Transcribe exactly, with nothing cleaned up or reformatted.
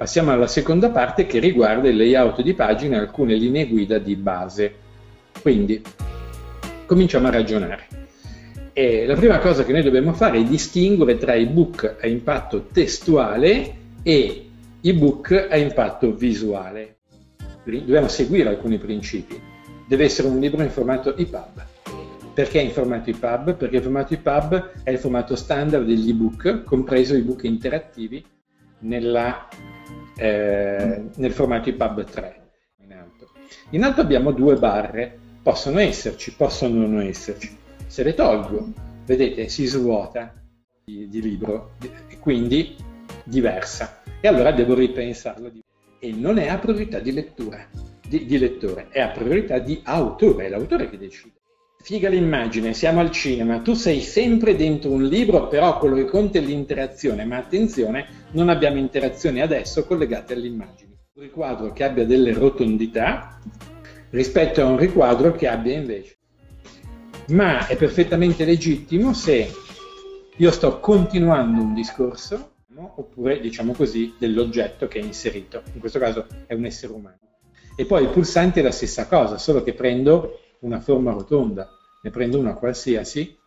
Passiamo alla seconda parte che riguarda il layout di pagina e alcune linee guida di base. Quindi, cominciamo a ragionare. E la prima cosa che noi dobbiamo fare è distinguere tra ebook a impatto testuale e ebook a impatto visuale. Dobbiamo seguire alcuni principi. Deve essere un libro in formato E P U B. Perché in formato E P U B? Perché il formato E P U B è il formato standard degli ebook, compreso ebook interattivi, nella, eh, nel formato E P U B tre. In alto. in alto abbiamo due barre, possono esserci, possono non esserci. Se le tolgo, vedete, si svuota di, di libro e quindi diversa. E allora devo ripensarlo. E non è a priorità di lettura, di, di lettore, è a priorità di autore, è l'autore che decide. Figa l'immagine, siamo al cinema, tu sei sempre dentro un libro, però quello che conta è l'interazione, ma attenzione, non abbiamo interazioni adesso collegate alle immagini. Un riquadro che abbia delle rotondità rispetto a un riquadro che abbia invece. Ma è perfettamente legittimo se io sto continuando un discorso, no? Oppure, diciamo così, dell'oggetto che è inserito, in questo caso è un essere umano. E poi il pulsante è la stessa cosa, solo che prendo una forma rotonda, ne prendo una qualsiasi